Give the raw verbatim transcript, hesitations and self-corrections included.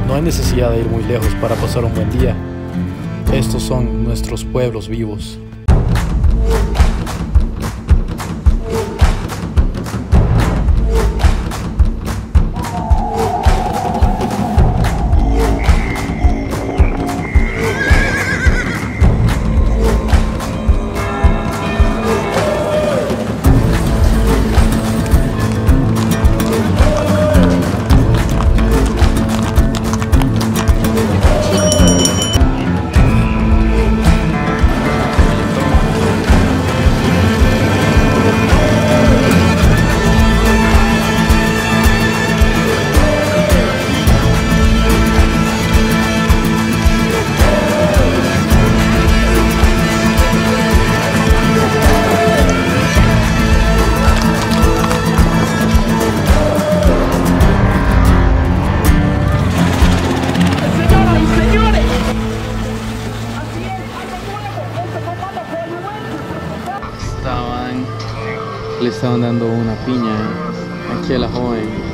No hay necesidad de ir muy lejos para pasar un buen día. Estos son nuestros pueblos vivos. Le estaban dando una piña aquí a la joven.